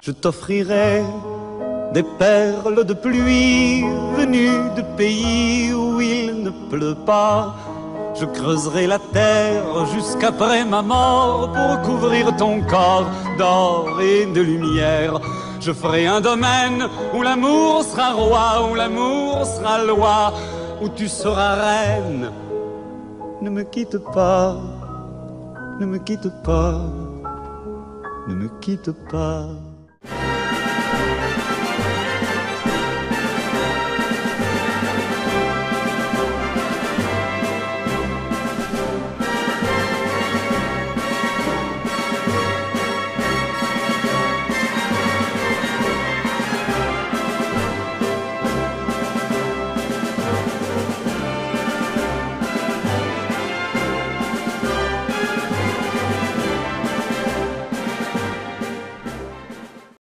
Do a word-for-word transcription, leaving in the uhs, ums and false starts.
Je t'offrirai des perles de pluie venues de pays où il ne pleut pas. Je creuserai la terre jusqu'après ma mort pour couvrir ton corps d'or et de lumière. Je ferai un domaine où l'amour sera roi, où l'amour sera loi, où tu seras reine. Ne me quitte pas, ne me quitte pas, ne me quitte pas.